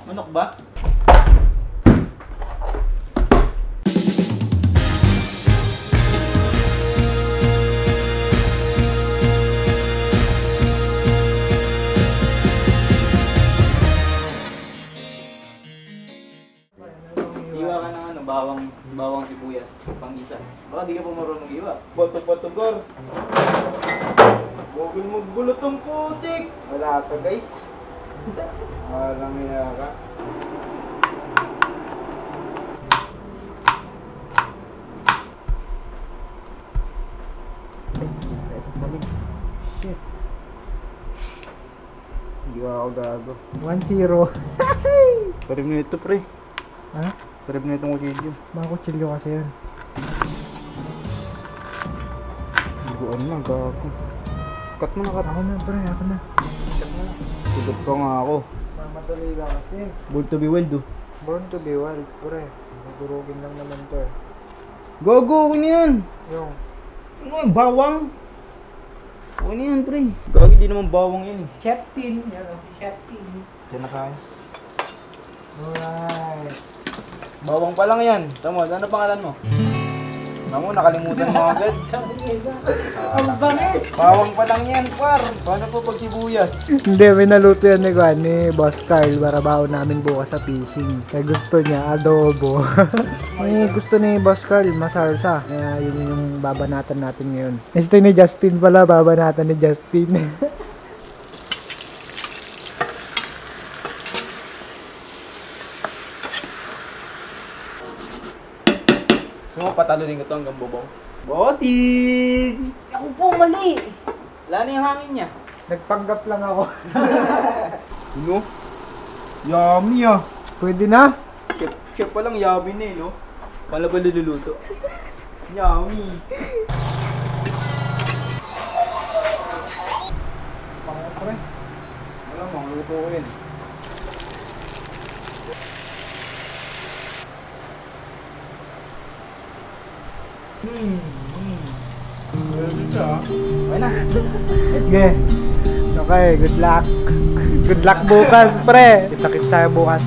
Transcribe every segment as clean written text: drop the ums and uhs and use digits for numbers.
Manok ba? Iwa ka ng ano, bawang sibuyas, pang-isa. Baka di ka pa marunong mag-iwa. Bato-bato-gar. Huwag mo gulot ang putik. Wala ka guys. Walang iya ka. Shit. Hindi ako gago. 1-0. Parib na ito, pre. Ha? Parib na itong kutsilyo. Mga kutsilyo kasi yan. Buwan na gago. Cut mo na, cut. Ako na pre, ako na. Sugot pa nga ako. Mamadali ka kasi. Born to be wild, oh. Born to be wild, pre. Nagurugin lang naman to eh. Gago, okay na yan. Yung, Ano yung bawang? Okay na yan, pre. Gagi, di naman bawang yan, eh. Chef Tin. Yan o, Chef Tin. Diyan na kaya. Alright. Bawang pa lang yan. Tama, ano pangalan mo? Ako, nakalimutan mo agad. Ang bangis! Bawang pa lang yan, par. Paano po pag sibuyas? Hindi, may naluto yan ni Juan, ni Boss Carl para baon namin bukas sa fishing. Kaya gusto niya, adobo. May gusto ni Boss Carl, masarsa. Kaya yun yung babanatan natin ngayon. Ito ni Justin pala, babanatan ni Justin. So, patalunin ko to hanggang bubong. Bossing! Ako po, mali! Wala na yung hangin niya. Nagpanggap lang ako. Ano? Yummy ah! Pwede na? Chef pa lang, yummy na eh, no? Paano ba niluluto? Yummy! Pango pre. Wala mo, luto ko yun. Okay na. Sige. Okay, good luck. Good luck bukas, pre. Kita-kits tayo bukas.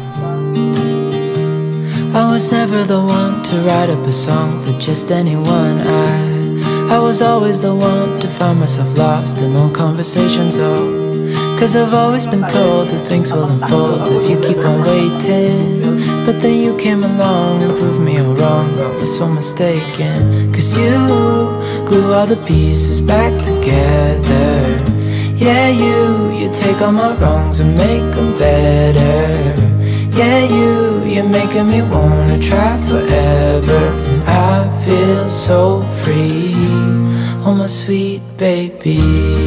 I was never the one to write up a song for just anyone. I was always the one to find myself lost in all conversations. Oh, cause I've always been told that things will unfold if you keep on waiting. But then you came along and proved me all wrong. I was so mistaken. Cause you glue all the pieces back together. Yeah, you take all my wrongs and make them better. Yeah, you're making me wanna try forever. And I feel so free, oh my sweet baby.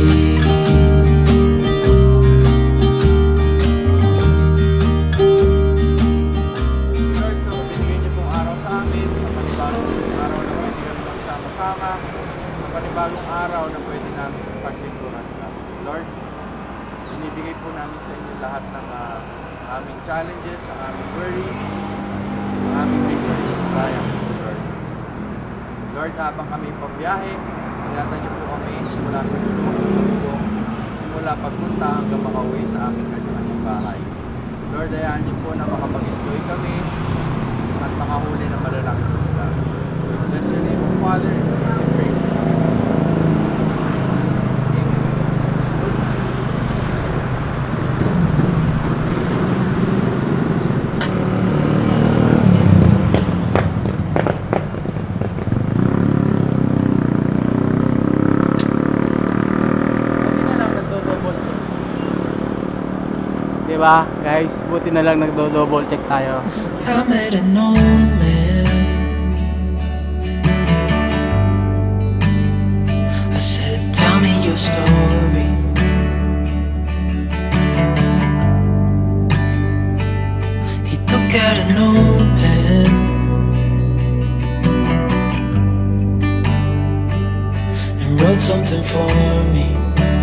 Lord, so binigay niyo pong araw sa amin, sa panibagong araw na pwede kami magsama-sama, sa panibagong araw na pwede namin paglingkuran ka. Lord, binibigay po namin sa inyo lahat ng aming challenges, ang aming worries, ang aming victories and triumphs, Lord. Lord, habang kami pabiyahe, ingatan niyo po kami simula sa dulo hanggang sa bubong, simula pagpunta hanggang makauwi sa aming kanyang bahay. Lord, hayaan niyo po na makapag-enjoy kami at makahuli ng malalaking isda. We bless your name, Father, and we praise you. Diba guys, buti na lang nagdo-double check tayo. I made an old man. I said, tell me your story. He took out an old pen and wrote something for me.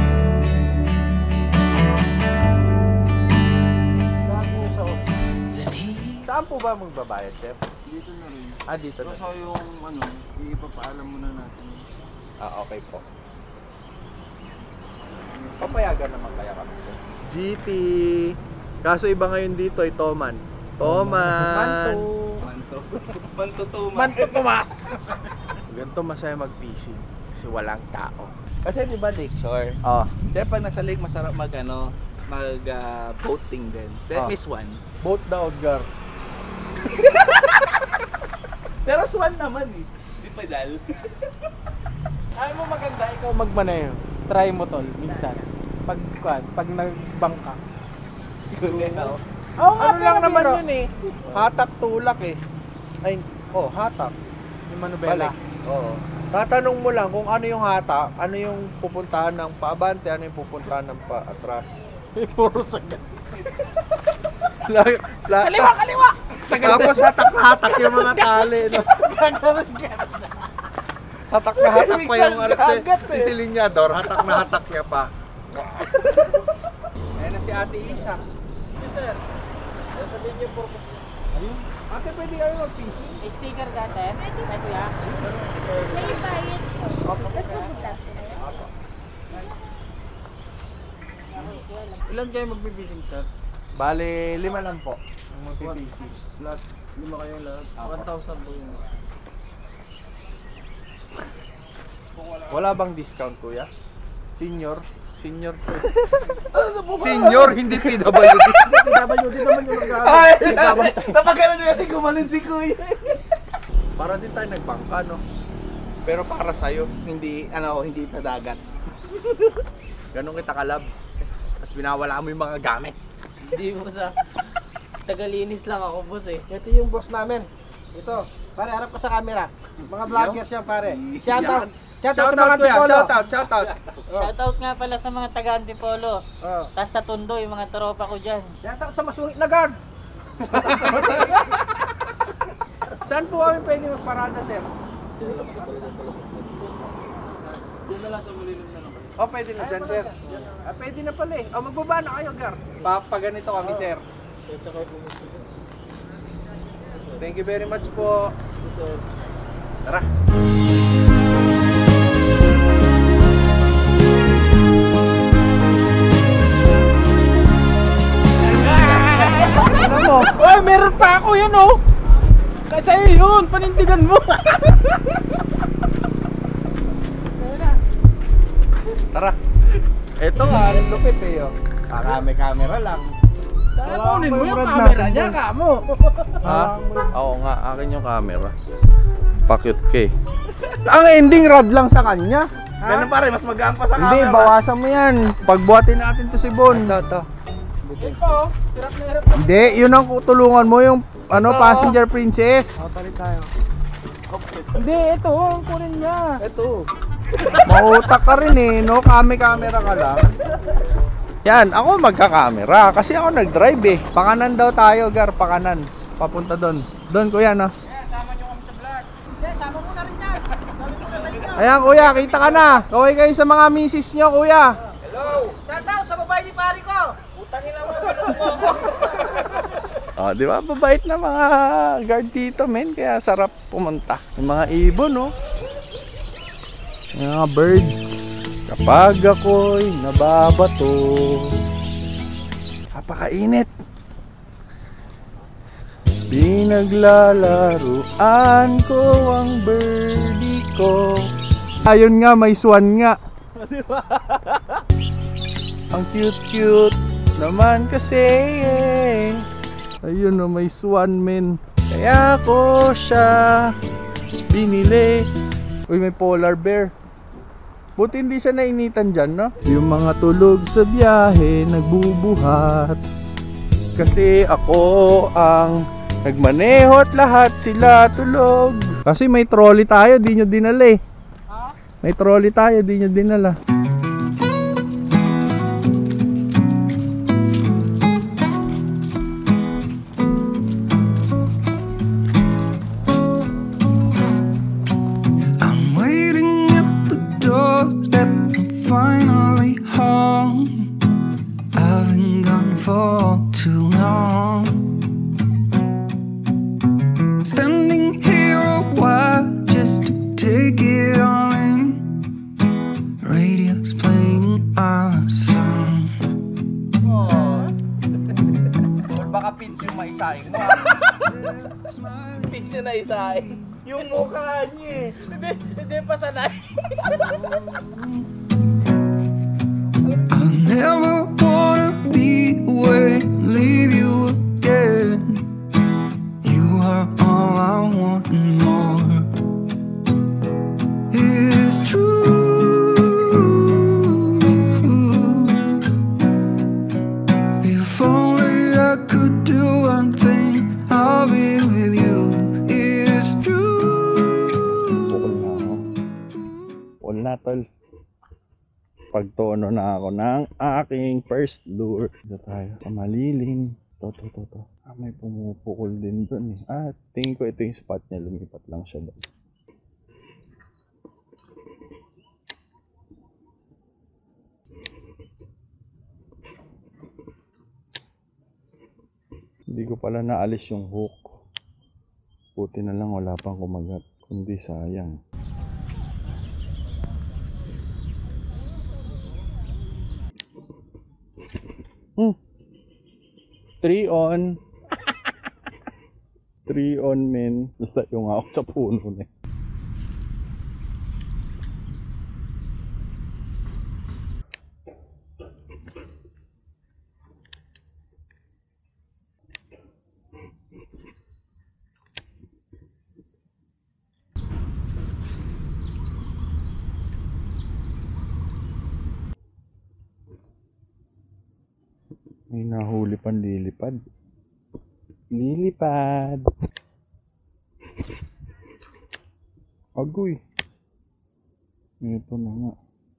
Saan po ba magbabayad, Chef? Dito na rin. Ah, dito na. So yung ano, ipapaalam muna natin. Ah, okay po. Papayagan naman kaya kami, Chef. GT! Kaso iba ngayon dito ay Toman. Toman. Manto Tomas. Ganito masaya mag-fishing kasi walang tao. Kasi di ba lakeshore? Oh, Kaya pag nasa lake, masarap mag boating din. Then may swan. boat daw, Gar. Pero swan naman eh. Di pedal. Ayaw mo maganda, ikaw magmaneho. Try mo tol, minsan. Pag nagbangka. Oo nga, Ano lang pero naman biro. yun eh. Hatak tulak eh. Ay, hatak. Yung manubela. Balik. Oo. Tatanong mo lang kung ano yung hatak, ano yung pupuntahan ng paabante, ano yung pupuntahan ng paatras. Puro sagat. Kaliwa! Tapos hatak na hatak yung mga tali. No? Hatak na hatak pa yung si Linyador, hatak na hatak niya pa. Ayan na si Ate Isa. Yes, sir. Sasabihin niyo po. Ayun. Ate, pwede kayo mag-fishing? May sticker ka, te? Ay, kuya? May bayad po. Ilan kayo magpipishing sir? Bale, 5 lang po. Ang mag-fishing. Lahat. 5 kayo lahat. 1,000 po yun. Wala bang discount, kuya? Senior po. Senior, hindi PWD. PWD naman yung nag-aaral. Napagano nyo kasi gumanon si Kuya. Para din tayo nagbangka, no? Pero para sa'yo, Hindi sa dagat. ganun kita kalab. Tapos binawala mo yung mga gamit. Hindi mo sa... Tagalinis lang ako, boss eh. Ito yung boss namin. Ito. Pare, harap ka sa camera. Mga vloggers yan, pare. Shoutout. Shoutout sa mga kuya, Antipolo. shoutout. Shoutout nga pala sa mga taga-Antipolo. Oh. Tapos sa Tondo, yung mga tropa ko dyan. Shoutout sa masungit na guard. Saan po kami pwede magparada, sir? Doon na lang sa mulilog na lang. Oh, pwede na dyan, sir. Pwede na pala eh. Oh, magbaba na kayo, Gar. Papaganito kami, sir. Thank you very much po. Tara. Ano mo? Oy, meron pa ako yan oh. Kasi yun, panindigan mo. Tara. Ito nga, ang lupit eh. Oh. May camera lang. Kunin mo yung camera niya, kamo. Ha? Oo nga, akin yung camera. Pa-cute ka eh. Ang ending rod lang sa kanya. Ganun pare, mas magaan pa sa Hindi, camera. bawasan mo yan. Pagbuhatin natin to si Bon. Ito. Hindi, yun ang tulungan mo yung passenger princess. Papalit tayo. Hindi, ito. Ang kunin niya. Ito. Mautak ka rin eh, no? Camera ka lang. Yan, ako magka-camera kasi ako nag-drive eh. Pakanan daw tayo, Gar, pakanan. Papunta doon. Doon, kuya, no? Ayan, kuya, kita ka na. Kaway kayo sa mga misis nyo, kuya. Shoutout sa babae ni pare ko. Utangin lang mo, ganun mo ako. Oh, di ba? Babait na mga guard dito, men. Kaya sarap pumunta. Yung mga ibon, no? Yung mga bird. Kapag ako'y nababato, napakainit. Pinaglalaruan ko ang birdie ko. Ayun nga, may swan nga. Ang cute-cute naman kasi eh. Ayun o, may swan, men. Kaya ko siya binili. Uy, may polar bear. Buti hindi siya nainitan dyan, no? Yung mga tulog sa biyahe, nagbubuhat. Kasi ako ang nagmaneho at lahat sila tulog. Kasi may trolley tayo, di nyo dinala eh. May trolley tayo, di nyo dinala. I'm waiting at the doorstep. I'm finally home. I've been gone for too long. Standing here a while just to take it all in. Radio's playing our song. Baka pins yung maisaing mo. Pins yun na isahin. Yung mukha niya eh. Hindi pa sanay. I'll never wanna be away, leave you again. You are all I want and more. It is true. If only I could do one thing, I'll be with you. It is true. Bukol na ako. Bukol na, tol. Pagtono na ako ng aking first lure. Dito tayo sa malilim. To. May pumupukol din doon eh. Tingin ko ito yung spot niya. Lumipat lang siya doon. Hindi ko pala naalis yung hook. Buti na lang wala pang kumagat. Kundi sayang. Hmm. 3 on. 3 on, men. Basta yung ako sa puno na. May nahuli pang lilipad. Lilipad. Agoy. Ito na nga.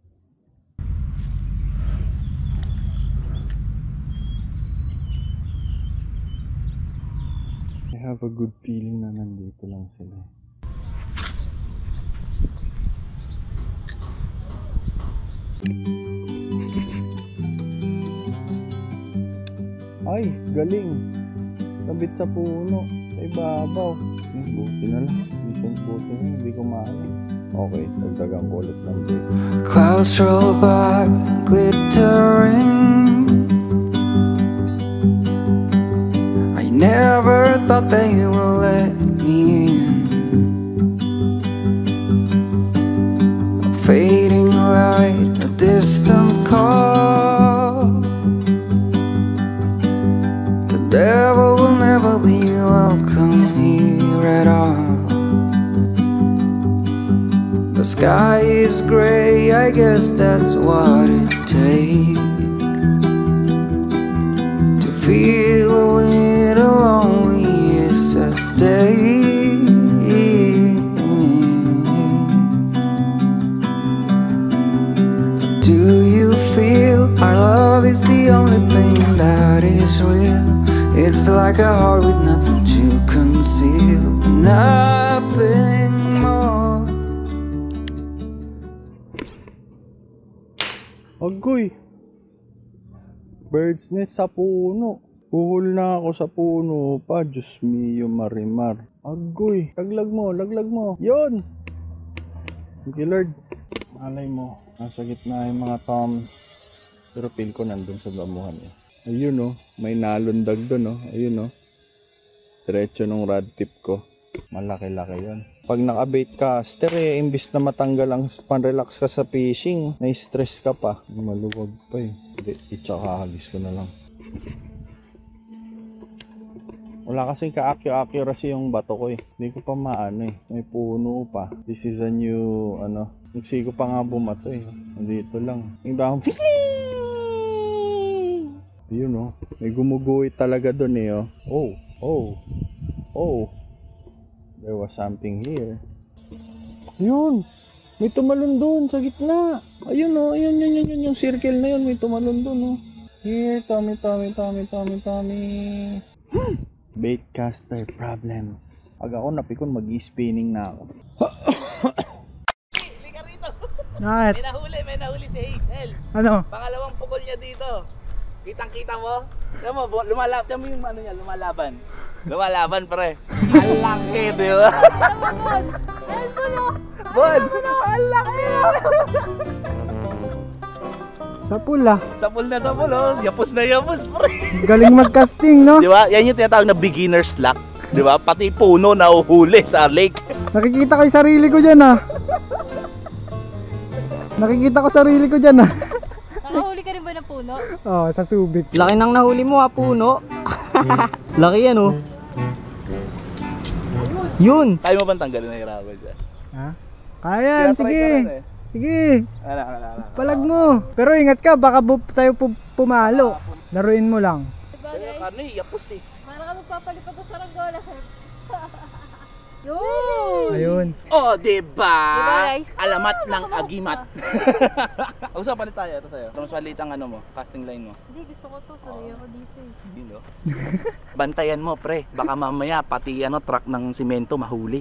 I have a good feeling na nandito lang sila. Ay, galing. Sabit sa puno. Sa ibabaw. Buti na lang. Buti na. Hindi ko maano. Okay, dagdagan ko ulit ng break. Clouds roll by, glittering. I never thought they would let me in. A fading light, a distant call. The devil will never be welcome here at all. The sky is gray, I guess that's what it takes to feel a little lonely as I stay. Do you feel our love is the only thing that is real? It's like a heart with nothing to conceal, nothing more. Agoy! Bird's nest sa puno. Puhol na ako sa puno pa. Diyos mio marimar. Agoy! Laglag mo. Yun! Thank you, Lord. Malay mo. Nasa gitna yung mga toms. Pero feel ko nandun sa damuhan eh. Ayun oh. May nalundag dun oh. Ayun oh. Diretso nung rod tip ko. Malaki-laki yun. Pag naka-bait caster eh, imbis na matanggal ang pan-relax ka sa fishing, na-stress ka pa. Maluwag pa eh. Hindi, itsakahagis ko na lang. Wala kasing ka-accuracy yung bato ko eh. Hindi ko pa maano eh. May puno pa. This is a new, nagsi ko pa nga bumato eh. Nandito lang. Yung dahong yun oh. May gumuguhit talaga dun eh oh. Oh. There was something here. Yun! May tumalon doon sa gitna. Ayun oh, ayun yung circle na yun. May tumalon doon oh. Here, Tommy. Bait caster problems. Pag ako napikon, mag-spinning na ako. Hindi ka rito. Bakit? May nahuli si Hazel. Ano? Pangalawang pukol niya dito. Kitang-kita mo? Alam mo, lumalaban mo yung ano niya, lumalaban. Lumalaban pre. Ang laki, di ba? Bon! Ang laki! So, Sa pula. Sapul na sapul, oh. Yapos na yapos, pre. Galing mag-casting, no? Di ba? Yan yung tinatawag na beginner's luck. Di ba? Pati puno na uhuli sa lake. Nakikita ko yung sarili ko dyan, ah. Nakikita ko sarili ko dyan, ah. Nakahuli ka rin ba ng puno? Oh, sa Subic. Laki nang nahuli mo ha, puno. Laki yan oh. Yun. Kaya mo bang tanggalin na hirapan siya? Ha? Kaya, Tinatry sige. ko rin eh. Sige. Ala. Palag mo. Pero ingat ka, baka sa'yo pumalo. Laruin mo lang. Diba Kaya guys? karne, yapos eh. Para ka magpapalipad sa saranggola. Yun! Oh, Ayun. diba? Diba, guys? Alamat ng agimat. Usapan ulit tayo, ito sa'yo. Mas maliit ang ano mo, casting line mo. Hindi, gusto ko to. Sanay ako dito eh. Yun, no? Bantayan mo, pre. Baka mamaya pati ano, truck ng simento mahuli.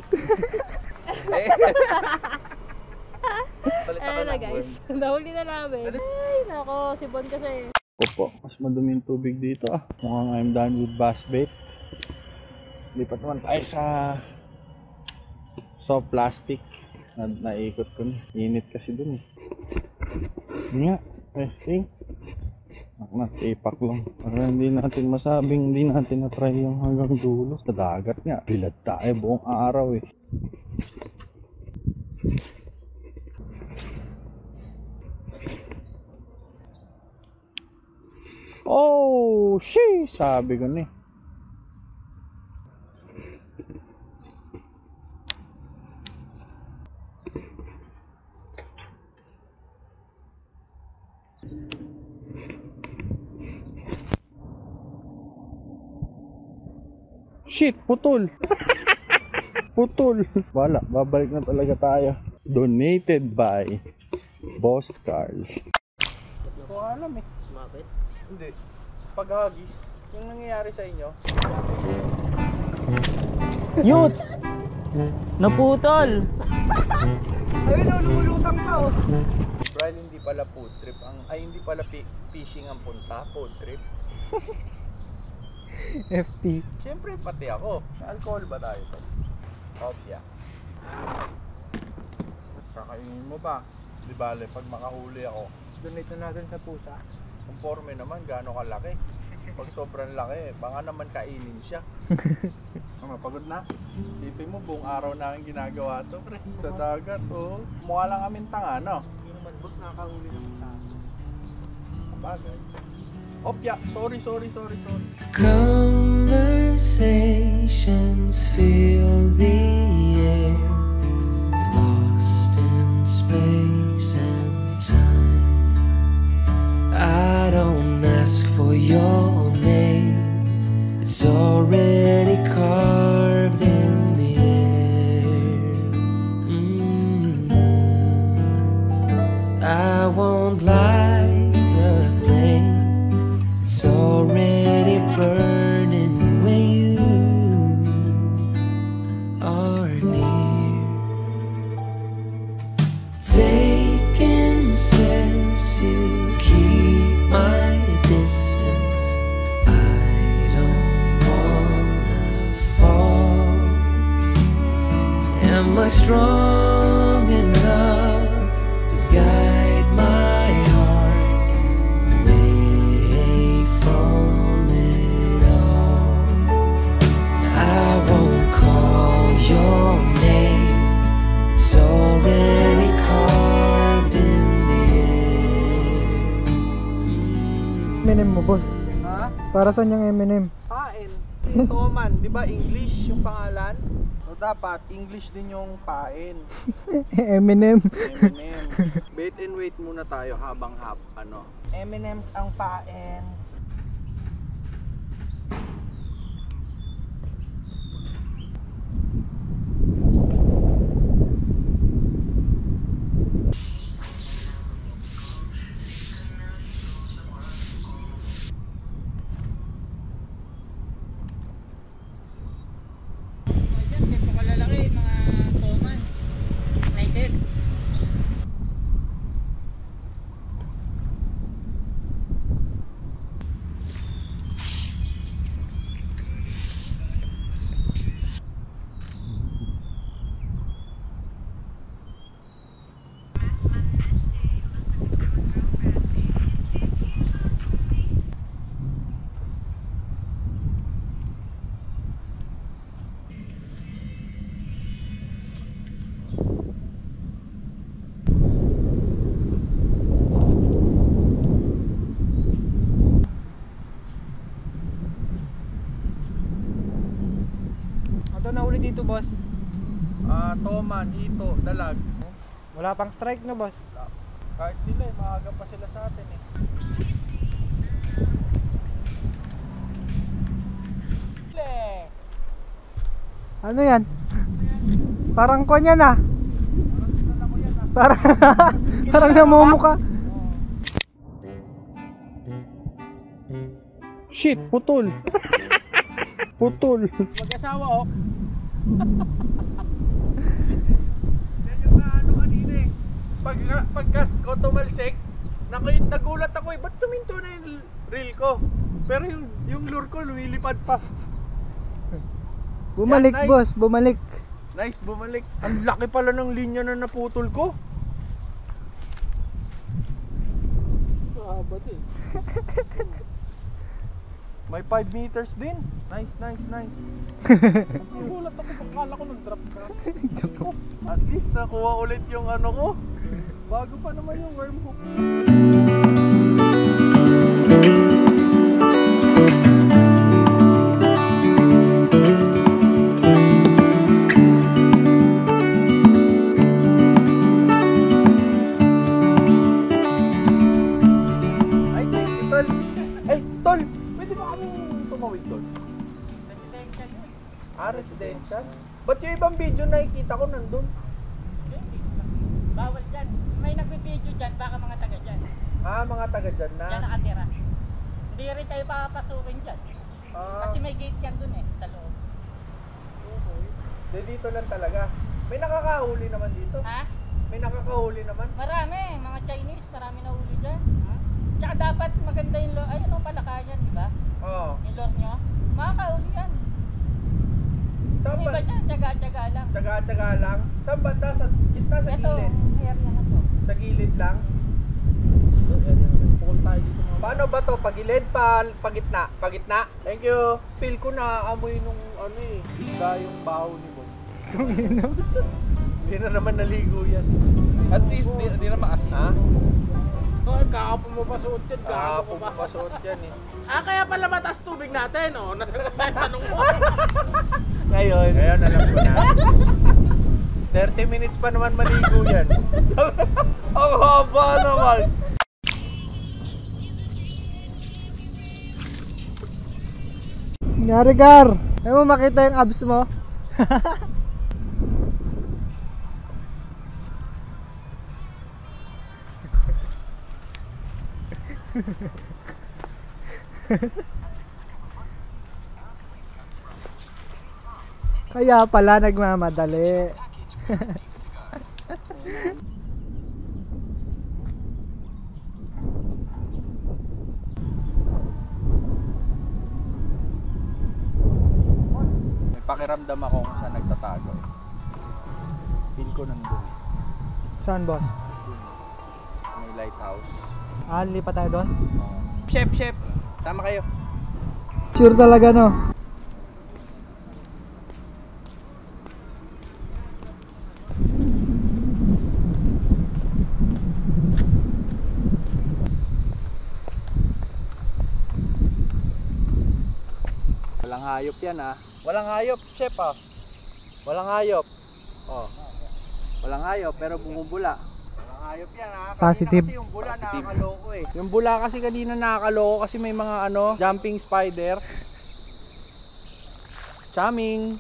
Ayan na guys. Nahuli na namin. Ay, nako. Si Bon kasi. Opo, mas madumi yung tubig dito ah. Mukhang I'm done with bass bait. Lipat naman tayo sa soft plastic. Naikot ko na. Init kasi dun eh. Hindi nga, testing. Natipak lang. Para hindi natin masabing hindi natin na-try yung hanggang dulo. Sa dagat nga, bilad tayo buong araw eh. Oh, she, sabi ko ni. Shit, putol. Putol. Wala, babalik na talaga tayo. Donated by Boss Carl. Hindi ko alam eh. Bakit? Hindi. Paghagis, yung nangyayari sa inyo. Yuts! Naputol! Ayun, lumulutang pa, oh. Brian, hindi pala food trip. Hindi pala fishing ang punta. Food trip. FT. Siyempre, pati ako. Alcohol ba tayo to? Opya. Kakainin mo ba? Di bale, pag makahuli ako, Donate na natin sa pusa. conforme naman, gaano kalaki. Pag sobrang laki, baka naman kainin siya. Pagod na? Isipin mo, buong araw namin ginagawa to, pre. Sa dagat, oh. Mukha lang kaming tanga, no? Yung manbot nakahuli ng pusa. Bagay. Opya, sorry. Conversations fill the air, lost in space and time. I don't ask for your name, it's already carved in the air. I won't light the flame, it's already burning when you are near. Taking steps to keep my distance, I don't wanna fall. Am I strong enough to guide my heart away from it all? I won't call your name, it's already carved in the air. M&M mo, boss. Ha? Para saan yung M&M? Pain. Ito man, di ba English yung pangalan? So dapat English din yung pain. M&M. M&M's. Wait and wait muna tayo habang ano. M&M's ang paen. nahuli dito, boss? Toman, hito, dalag. Wala pang strike na, boss. Kahit sila eh, maaga pa sila sa atin eh. Ano yan? Parang kwan yan ah. Parang, parang namumuka. Shit, putol. Putol. Mag-asawa oh. Yan yung ano kanina eh. Pagcast ko tumalsik, nagulat ako eh. Ba't tuminto na yung reel ko? Pero yung lure ko lumilipad pa. Bumalik, Yan, nice. boss, bumalik. Nice, bumalik. Ang laki pala ng linya na naputol ko. Haba din. May 5 meters din. Nice, nice, nice. Nagulat ako, pagkala ko nag-drop ka. At least nakuha ulit yung ano ko. Bago pa naman yung worm hook. Ay, thank you, Tol. Ay, Tol, pwede ba kami tumawid doon? Residential yun. Residential? Ba't yung ibang video nakikita ko nandun? Bawal dyan. May nagbe-video dyan, baka mga taga dyan. Mga taga dyan na. Dyan nakatira. Hindi rin kayo papasukin dyan. Kasi may gate yan dun eh, sa loob. Okay. Dito lang talaga. May nakakahuli naman dito. Ha? May nakakahuli naman. Marami, mga Chinese, marami na huli dyan. Ha? Tsaka dapat maganda yung lure. Ayun ang palakayan, di ba? Oo. Yung lure nyo. Makakahuli yan. Saan Yung ba? iba dyan, tsaga-tsaga lang. Tsaga-tsaga lang. Saan banda? Sa gitna, sa Ito, gilid? area na to. Sa gilid lang? Pukul tayo dito mga Paano ba to? Pagilid? Pagitna? Pagitna? Thank you. Feel ko na amoy nung ano eh. Isda yung baho ni Bob. Hindi na naman naligo yan. At least, di na maasin. Ha? Ay, kakapon mo pa suot yan, Kakapon pa pasuot yan eh. Kaya pala mataas tubig natin, oh. Nasagot na yung tanong mo. Ngayon, Ngayon alam ko na. 30 minutes pa naman maligo yan. ang haba naman. Nangyari, Gar. Ayaw mo makita yung abs mo? Kaya pala nagmamadali. May pakiramdam ako kung saan nagtatago eh. Feel ko nandun eh. Saan, boss? May lighthouse. Lipat tayo doon? Chef, chef! Sama kayo. Sure talaga, no? Walang hayop yan ah. Walang hayop, chef ah. Walang hayop. Oh. Walang hayop pero bumubula. Walang hayop yan ah. Kanina Positive. kasi yung bula nakakaloko eh. Yung bula kasi kanina nakakaloko kasi may mga ano, jumping spider. Charming.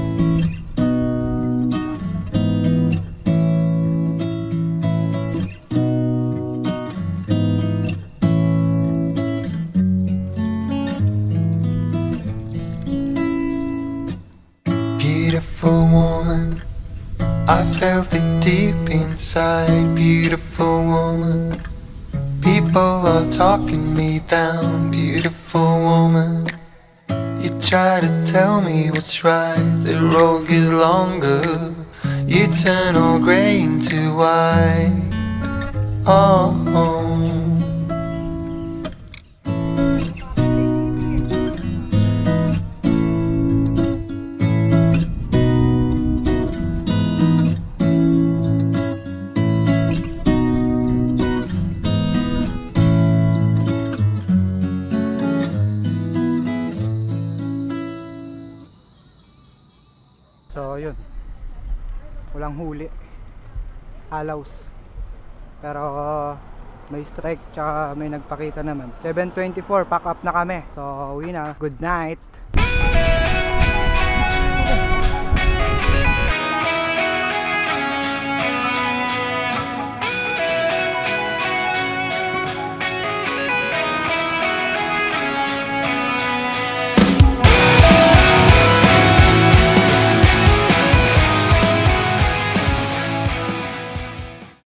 Beautiful woman, I felt it deep inside. Beautiful woman, people are talking me down. Beautiful woman, you try to tell me what's right. The road gets longer, you turn all grey into white. Oh, oh. yun, walang huli, allows. Pero may strike tsaka may nagpakita naman. 7:24, pack up na kami. So uwi na. Good night.